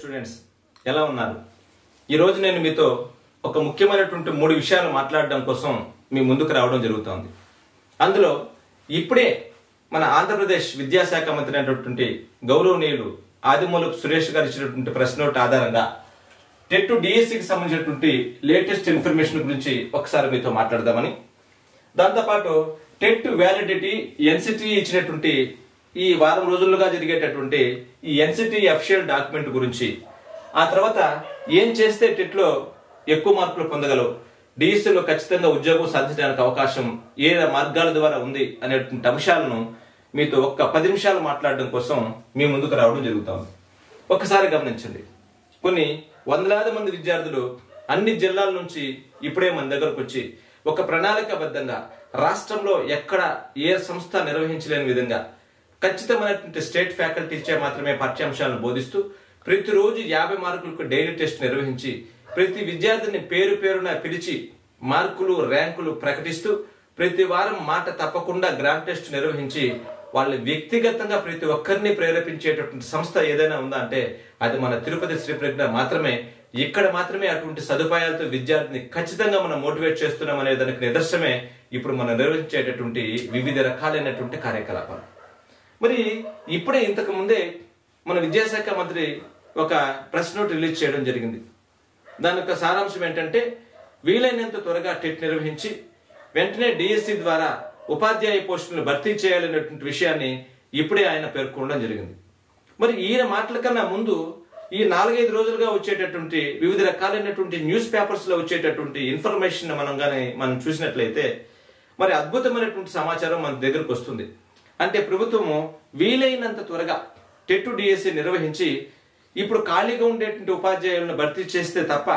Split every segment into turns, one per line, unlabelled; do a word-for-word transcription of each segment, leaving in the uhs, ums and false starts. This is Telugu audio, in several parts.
స్టూడెంట్స్ ఎలా ఉన్నారు? ఈరోజు నేను మీతో ఒక ముఖ్యమైనటువంటి మూడు విషయాలు మాట్లాడడం కోసం మీ ముందుకు రావడం జరుగుతోంది. అందులో ఇప్పుడే మన ఆంధ్రప్రదేశ్ విద్యాశాఖ మంత్రి అయినటువంటి గౌరవనీయులు ఆదిమూలపు సురేష్ గారు ఇచ్చినటువంటి ప్రెస్ నోట్ ఆధారంగా టెట్ డిఎస్సికి సంబంధించినటువంటి లేటెస్ట్ ఇన్ఫర్మేషన్ గురించి ఒకసారి మీతో మాట్లాడదామని, దాంతోపాటు టెట్ వ్యాలిడిటీ ఎన్సిటి ఇచ్చినటువంటి ఈ వారం రోజులుగా జరిగేటటువంటి ఈ ఎన్సిటి అఫిషియల్ డాక్యుమెంట్ గురించి, ఆ తర్వాత ఏం చేస్తే టెట్ లో ఎక్కువ మార్కులు పొందగలవు, డిఎస్సిలో ఖచ్చితంగా ఉద్యోగం సాధించడానికి అవకాశం ఏ మార్గాల ద్వారా ఉంది అనేటువంటి అంశాలను మీతో ఒక్క పది నిమిషాలు మాట్లాడడం కోసం మీ ముందుకు రావడం జరుగుతుంది. ఒకసారి గమనించండి, కొన్ని వందలాది మంది విద్యార్థులు అన్ని జిల్లాల నుంచి ఇప్పుడే మన దగ్గరకు వచ్చి ఒక ప్రణాళికాబద్ధంగా రాష్ట్రంలో ఎక్కడ ఏ సంస్థ నిర్వహించలేని విధంగా ఖచ్చితమైనటువంటి స్టేట్ ఫ్యాకల్టీ చే మాత్రమే పాఠ్యాంశాలను బోధిస్తూ ప్రతిరోజు యాభై మార్కులకు డైలీ టెస్ట్ నిర్వహించి ప్రతి విద్యార్థిని పేరు పేరున పిలిచి మార్కులు ర్యాంకులు ప్రకటిస్తూ ప్రతి వారం మాట తప్పకుండా గ్రాండ్ టెస్ట్ నిర్వహించి వాళ్ళు వ్యక్తిగతంగా ప్రతి ఒక్కరిని ప్రేరేపించేటటువంటి సంస్థ ఏదైనా ఉందా అంటే అది మన తిరుపతి శ్రీ ప్రజ్ఞ మాత్రమే. ఇక్కడ మాత్రమే అటువంటి సదుపాయాలతో విద్యార్థిని ఖచ్చితంగా మనం మోటివేట్ చేస్తున్నాం అనే దానికి నిదర్శనమే ఇప్పుడు మనం నిర్వహించేటటువంటి వివిధ రకాలైనటువంటి కార్యకలాపాలు. మరి ఇప్పుడే ఇంతకు ముందే మన విద్యాశాఖ మంత్రి ఒక ప్రెస్ నోట్ రిలీజ్ చేయడం జరిగింది. దాని యొక్క సారాంశం ఏంటంటే, వీలైనంత త్వరగా టెట్ నిర్వహించి వెంటనే డిఎస్సి ద్వారా ఉపాధ్యాయ పోస్టులను భర్తీ చేయాలనేటువంటి విషయాన్ని ఇప్పుడే ఆయన పేర్కొనడం జరిగింది. మరి ఈయన మాటల కన్నా ముందు ఈ నాలుగైదు రోజులుగా వచ్చేటటువంటి వివిధ రకాలైనటువంటి న్యూస్ పేపర్స్ లో వచ్చేటటువంటి ఇన్ఫర్మేషన్ మనం కానీ మనం చూసినట్లయితే మరి అద్భుతమైనటువంటి సమాచారం మన దగ్గరకు వస్తుంది. అంటే ప్రభుత్వము వీలైనంత త్వరగా టెట్ డిఎస్సి నిర్వహించి ఇప్పుడు ఖాళీగా ఉండేటువంటి ఉపాధ్యాయులను భర్తీ చేస్తే తప్ప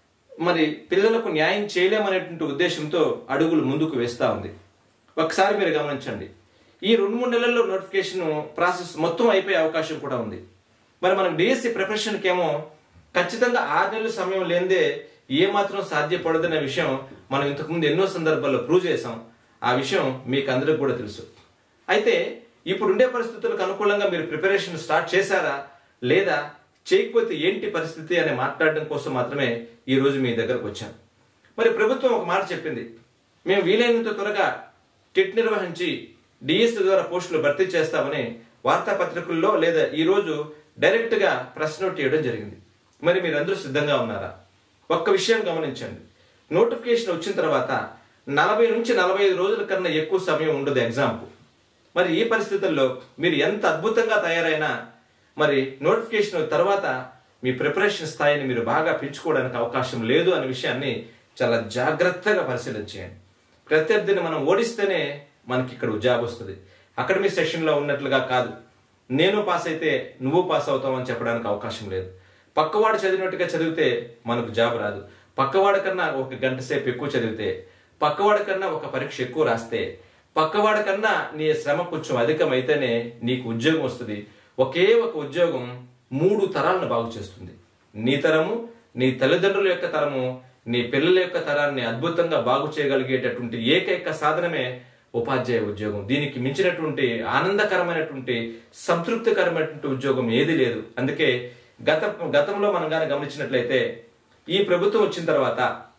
మరి పిల్లలకు న్యాయం చేయలేమనేటువంటి ఉద్దేశంతో అడుగులు ముందుకు వేస్తా ఉంది. ఒకసారి మీరు గమనించండి, ఈ రెండు మూడు నెలల్లో నోటిఫికేషన్ ప్రాసెస్ మొత్తం అయిపోయే అవకాశం కూడా ఉంది. మరి మనం డిఎస్సి ప్రిపరేషన్కి ఏమో ఖచ్చితంగా ఆరు నెలల సమయం లేనిదే ఏమాత్రం సాధ్యపడదనే విషయం మనం ఇంతకుముందు ఎన్నో సందర్భాల్లో ప్రూవ్ చేసాం. ఆ విషయం మీకు అందరికి కూడా తెలుసు. అయితే ఇప్పుడుండే పరిస్థితులకు అనుకూలంగా మీరు ప్రిపరేషన్ స్టార్ట్ చేశారా లేదా, చేయకపోతే ఏంటి పరిస్థితి అని మాట్లాడడం కోసం మాత్రమే ఈ రోజు మీ దగ్గరకు వచ్చాను. మరి ప్రభుత్వం ఒక మాట చెప్పింది, మేము వీలైనంత త్వరగా టెట్ నిర్వహించి డిఎస్సి ద్వారా పోస్టులు భర్తీ చేస్తామని వార్తాపత్రికల్లో లేదా ఈ రోజు డైరెక్ట్ గా ప్రెస్ నోట్ ఇవ్వడం జరిగింది. మరి మీరందరూ సిద్ధంగా ఉన్నారా? ఒక్క విషయం గమనించండి, నోటిఫికేషన్ వచ్చిన తర్వాత నలభై నుంచి నలభై ఐదు రోజుల కన్నా ఎక్కువ సమయం ఉండదు ఎగ్జామ్కు. మరి ఈ పరిస్థితుల్లో మీరు ఎంత అద్భుతంగా తయారైనా మరి నోటిఫికేషన్ తర్వాత మీ ప్రిపరేషన్ స్థాయిని మీరు బాగా పెంచుకోవడానికి అవకాశం లేదు అనే విషయాన్ని చాలా జాగ్రత్తగా పరిశీలించేయండి. ప్రత్యర్థిని మనం ఓడిస్తేనే మనకి ఇక్కడ జాబ్ వస్తుంది. అకాడమిక్ సెషన్లో ఉన్నట్లుగా కాదు, నేను పాస్ అయితే నువ్వు పాస్ అవుతావు అని చెప్పడానికి అవకాశం లేదు. పక్కవాడు చదివినట్టుగా చదివితే మనకు జాబ్ రాదు. పక్కవాడి కన్నా ఒక గంట సేపు ఎక్కువ చదివితే, పక్కవాడి కన్నా ఒక పరీక్ష ఎక్కువ రాస్తే, పక్కవాడి కన్నా నీ శ్రమ కొంచెం అధికమైతేనే నీకు ఉద్యోగం వస్తుంది. ఒకే ఒక ఉద్యోగం మూడు తరాలను బాగు చేస్తుంది. నీ తరము, నీ తల్లిదండ్రుల యొక్క తరము, నీ పిల్లల యొక్క తరాన్ని అద్భుతంగా బాగు చేయగలిగేటటువంటి ఏకైక సాధనమే ఉపాధ్యాయ ఉద్యోగం. దీనికి మించినటువంటి ఆనందకరమైనటువంటి సంతృప్తికరమైనటువంటి ఉద్యోగం ఏది లేదు. అందుకే గత గతంలో మనం కానీ గమనించినట్లయితే ఈ ప్రభుత్వం వచ్చిన తర్వాత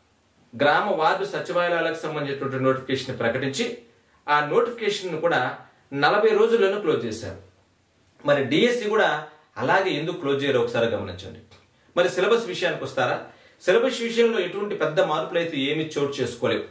గ్రామ వార్డు సచివాలయాలకు సంబంధించినటువంటి నోటిఫికేషన్ ప్రకటించి ఆ నోటిఫికేషన్ కూడా నలభై రోజుల్లోనూ క్లోజ్ చేశారు. మరి డిఎస్సి కూడా అలాగే ఎందుకు క్లోజ్ చేయరు ఒకసారి గమనించండి. మరి సిలబస్ విషయానికి వస్తారా? సిలబస్ విషయంలో ఎటువంటి పెద్ద మార్పులు అయితే ఏమి చోటు చేసుకోలేవు.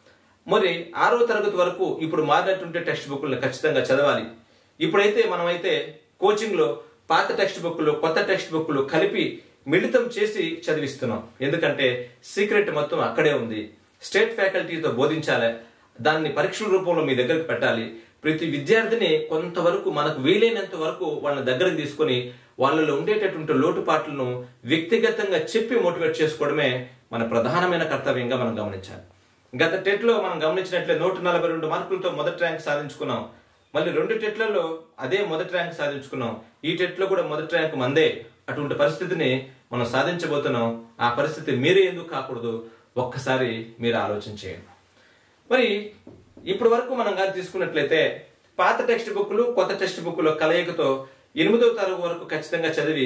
మరి ఆరో తరగతి వరకు ఇప్పుడు మారినటువంటి టెక్స్ట్ బుక్లను ఖచ్చితంగా చదవాలి. ఇప్పుడైతే మనమైతే కోచింగ్ లో పాత టెక్స్ట్ బుక్లు కొత్త టెక్స్ట్ బుక్లు కలిపి మిళితం చేసి చదివిస్తున్నాం. ఎందుకంటే సీక్రెట్ మొత్తం అక్కడే ఉంది. స్టేట్ ఫ్యాకల్టీతో బోధించాలి, దాన్ని పరీక్షల రూపంలో మీ దగ్గరకు పెట్టాలి. ప్రతి విద్యార్థిని కొంతవరకు మనకు వీలైనంత వరకు వాళ్ళని దగ్గరకు తీసుకుని వాళ్ళలో ఉండేటటువంటి లోటుపాట్లను వ్యక్తిగతంగా చెప్పి మోటివేట్ చేసుకోవడమే మన ప్రధానమైన కర్తవ్యంగా మనం గమనించాలి. గత టెట్ లో మనం గమనించినట్లే నూట నలభై రెండు మార్కులతో మొదటి ర్యాంక్ సాధించుకున్నాం. మళ్ళీ రెండు టెట్లలో అదే మొదటి ర్యాంక్ సాధించుకున్నాం. ఈ టెట్ లో కూడా మొదటి ర్యాంక్ మందే. అటువంటి పరిస్థితిని మనం సాధించబోతున్నాం. ఆ పరిస్థితి మీరే ఎందుకు కాకూడదు ఒక్కసారి మీరు ఆలోచన చేయండి. మరి ఇప్పటి వరకు మనం కానీ తీసుకున్నట్లయితే పాత టెక్స్ట్ బుక్లు కొత్త టెక్స్ట్ బుక్ల కలయికతో ఎనిమిదవ తరగతి వరకు ఖచ్చితంగా చదివి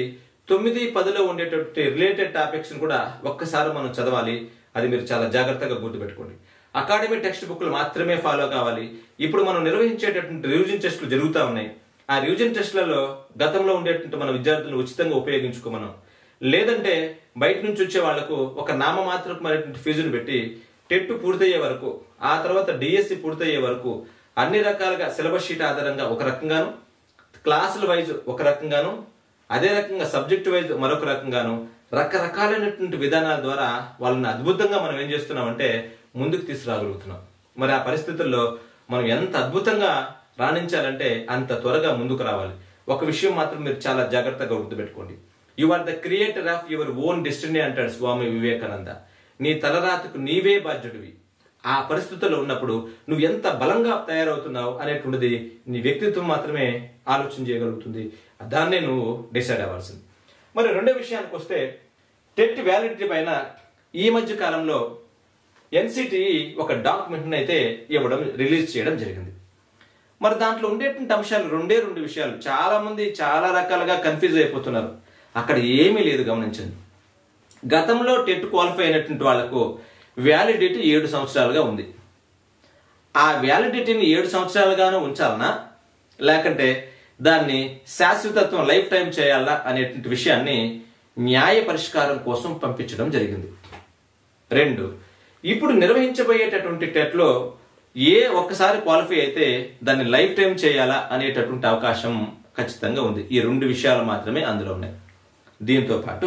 తొమ్మిది పదిలో ఉండేటటువంటి రిలేటెడ్ టాపిక్స్ కూడా ఒక్కసారి మనం చదవాలి. అది మీరు చాలా జాగ్రత్తగా గుర్తుపెట్టుకోండి. అకాడమీ టెక్స్ట్ బుక్లు మాత్రమే ఫాలో కావాలి. ఇప్పుడు మనం నిర్వహించేటటువంటి రివిజన్ టెస్టులు జరుగుతూ ఉన్నాయి. ఆ రివిజన్ టెస్టులలో గతంలో ఉండేటువంటి మన విద్యార్థులను ఉచితంగా ఉపయోగించుకోమనం, లేదంటే బయట నుంచి వచ్చే వాళ్లకు ఒక నామమాత్రకమైనటువంటి ఫీజును పెట్టి టెట్ పూర్తయ్యే వరకు, ఆ తర్వాత డిఎస్సి పూర్తయ్యే వరకు అన్ని రకాలుగా సిలబస్ షీట్ ఆధారంగా ఒక రకంగాను, క్లాసుల వైజ్ ఒక రకంగాను, అదే రకంగా సబ్జెక్ట్ వైజ్ మరొక రకంగాను రకరకాలైనటువంటి విధానాల ద్వారా వాళ్ళని అద్భుతంగా మనం ఏం చేస్తున్నామంటే ముందుకు తీసుకురాగలుగుతున్నాం. మరి ఆ పరిస్థితుల్లో మనం ఎంత అద్భుతంగా రాణించాలంటే అంత త్వరగా ముందుకు రావాలి. ఒక విషయం మాత్రం మీరు చాలా జాగ్రత్తగా గుర్తుపెట్టుకోండి. You are the creator of your own destiny అంటాడు స్వామి వివేకానంద. నీ తలరాతకు నీవే బాధ్యుడివి. ఆ పరిస్థితుల్లో ఉన్నప్పుడు నువ్వు ఎంత బలంగా తయారవుతున్నావు అనేటువంటిది నీ వ్యక్తిత్వం మాత్రమే ఆలోచన చేయగలుగుతుంది. దాన్నే నువ్వు డిసైడ్ అవ్వాల్సింది. మరి రెండో విషయానికి వస్తే, టెట్ వ్యాలిడిటీ పైన ఈ మధ్య కాలంలో ఎన్సిటిఈ ఒక డాక్యుమెంట్ని అయితే ఇవ్వడం రిలీజ్ చేయడం జరిగింది. మరి దాంట్లో ఉండేటువంటి అంశాలు రెండే రెండు విషయాలు. చాలా మంది చాలా రకాలుగా కన్ఫ్యూజ్ అయిపోతున్నారు. అక్కడ ఏమీ లేదు, గమనించండి. గతంలో టెట్ క్వాలిఫై అయినటువంటి వాళ్లకు వ్యాలిడిటీ ఏడు సంవత్సరాలుగా ఉంది. ఆ వ్యాలిడిటీని ఏడు సంవత్సరాలుగానే ఉంచాలనా, లేకంటే దాన్ని శాశ్వతత్వం లైఫ్ టైం చేయాలా అనేటువంటి విషయాన్ని న్యాయ పరిష్కారం కోసం పంపించడం జరిగింది. రెండు, ఇప్పుడు నిర్వహించబోయేటటువంటి టెట్లో ఏ ఒక్కసారి క్వాలిఫై అయితే దాన్ని లైఫ్ టైం చేయాలా అనేటటువంటి అవకాశం ఖచ్చితంగా ఉంది. ఈ రెండు విషయాలు మాత్రమే అందులో ఉన్నాయి. దీంతో పాటు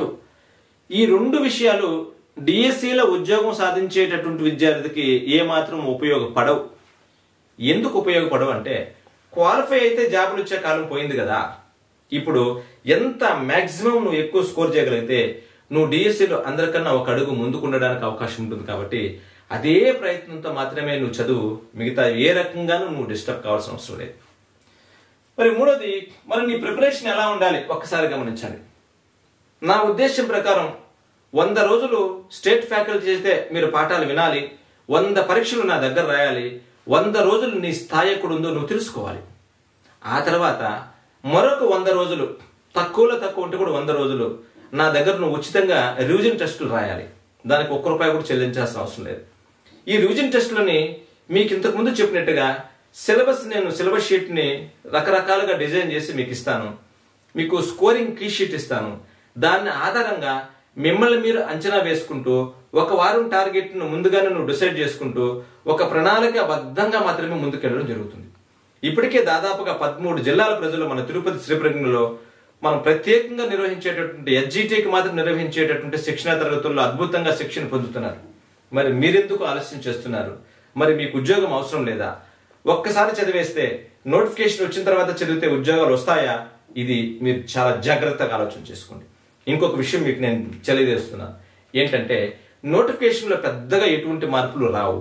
ఈ రెండు విషయాలు డిఎస్సిలో ఉద్యోగం సాధించేటటువంటి విద్యార్థికి ఏమాత్రం ఉపయోగపడవు. ఎందుకు ఉపయోగపడవు అంటే, క్వాలిఫై అయితే జాబులు ఇచ్చే కాలం పోయింది కదా. ఇప్పుడు ఎంత మాక్సిమం నువ్వు ఎక్కువ స్కోర్ చేయగలిగితే నువ్వు డిఎస్సిలో అందరికన్నా ఒక అడుగు ముందుకు ఉండడానికి అవకాశం ఉంటుంది. కాబట్టి అదే ప్రయత్నంతో మాత్రమే నువ్వు చదువు. మిగతా ఏ రకంగానూ నువ్వు డిస్టర్బ్ కావాల్సిన అవసరం లేదు. మరి మూడోది, మరి నీ ప్రిపరేషన్ ఎలా ఉండాలి ఒక్కసారి గమనించండి. నా ఉద్దేశం ప్రకారం వంద రోజులు స్టేట్ ఫ్యాకల్టీ చేస్తే మీరు పాఠాలు వినాలి, వంద పరీక్షలు నా దగ్గర రాయాలి, వంద రోజులు నీ స్థాయి ఎక్కడుందో నువ్వు తెలుసుకోవాలి. ఆ తర్వాత మరొక వంద రోజులు, తక్కువలో తక్కువ ఉంటే కూడా వంద రోజులు నా దగ్గర నువ్వు ఉచితంగా రివిజన్ టెస్టులు రాయాలి. దానికి ఒక్క రూపాయి కూడా చెల్లించాల్సిన అవసరం లేదు. ఈ రివిజన్ టెస్టులని మీకు ఇంతకు ముందు చెప్పినట్టుగా సిలబస్ నేను సిలబస్ షీట్ని రకరకాలుగా డిజైన్ చేసి మీకు ఇస్తాను. మీకు స్కోరింగ్ కీ షీట్ ఇస్తాను. దాని ఆధారంగా మిమ్మల్ని మీరు అంచనా వేసుకుంటూ ఒక వారం టార్గెట్ను ముందుగానే నువ్వు డిసైడ్ చేసుకుంటూ ఒక ప్రణాళికాబద్ధంగా మాత్రమే ముందుకెళ్ళడం జరుగుతుంది. ఇప్పటికే దాదాపుగా పదమూడు జిల్లాల ప్రజలు మన తిరుపతి శ్రీప్రజ్ఞలో మనం ప్రత్యేకంగా నిర్వహించేటటువంటి ఎస్జిటికి మాత్రం నిర్వహించేటటువంటి శిక్షణ తరగతుల్లో అద్భుతంగా శిక్షణ పొందుతున్నారు. మరి మీరెందుకు ఆలస్యం చేస్తున్నారు? మరి మీకు ఉద్యోగం అవసరం లేదా? ఒక్కసారి చదివేస్తే నోటిఫికేషన్ వచ్చిన తర్వాత చదివితే ఉద్యోగాలు వస్తాయా? ఇది మీరు చాలా జాగ్రత్తగా ఆలోచన చేసుకోండి. ఇంకొక విషయం మీకు నేను తెలియజేస్తున్నా ఏంటంటే, నోటిఫికేషన్లో పెద్దగా ఎటువంటి మార్పులు రావు.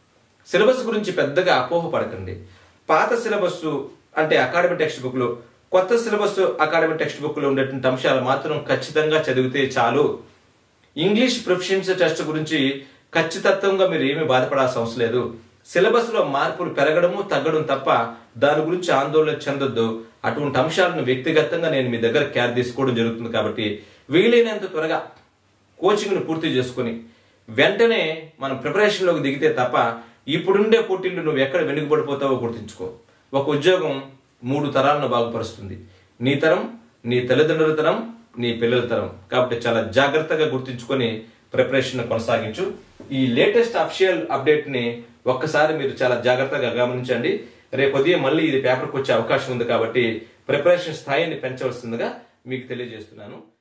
సిలబస్ గురించి పెద్దగా అపోహ పడకండి. పాత సిలబస్ అంటే అకాడమీ టెక్స్ట్ బుక్లు, కొత్త సిలబస్ అకాడమీ టెక్స్ట్ బుక్లో ఉండేటువంటి అంశాలు మాత్రం ఖచ్చితంగా చదివితే చాలు. ఇంగ్లీష్ ప్రొఫిషియన్సీ టెస్ట్ గురించి ఖచ్చితత్వంగా మీరు ఏమీ బాధపడాల్సిన అవసరం లేదు. సిలబస్ లో మార్పులు పెరగడము తగ్గడం తప్ప దాని గురించి ఆందోళన చెందొద్దు. అటువంటి అంశాలను వ్యక్తిగతంగా నేను మీ దగ్గర కేర్ తీసుకోవడం జరుగుతుంది. కాబట్టి వీలైనంత త్వరగా కోచింగ్ ను పూర్తి చేసుకుని వెంటనే మనం ప్రిపరేషన్ లోకి దిగితే తప్ప ఇప్పుడుండే పోటీలు నువ్వు ఎక్కడ వెనుకబడిపోతావో గుర్తుంచుకో. ఒక ఉద్యోగం మూడు తరాలను బాగుపరుస్తుంది. నీ తరం, నీ తల్లిదండ్రుల తరం, నీ పిల్లల తరం. కాబట్టి చాలా జాగ్రత్తగా గుర్తుంచుకొని ప్రిపరేషన్ కొనసాగించు. ఈ లేటెస్ట్ అఫిషియల్ అప్డేట్ ని ఒక్కసారి మీరు చాలా జాగ్రత్తగా గమనించండి. రేపు ఉదయం మళ్ళీ ఇది పేపర్కి వచ్చే అవకాశం ఉంది. కాబట్టి ప్రిపరేషన్ స్థాయిని పెంచవలసిందిగా మీకు తెలియజేస్తున్నాను.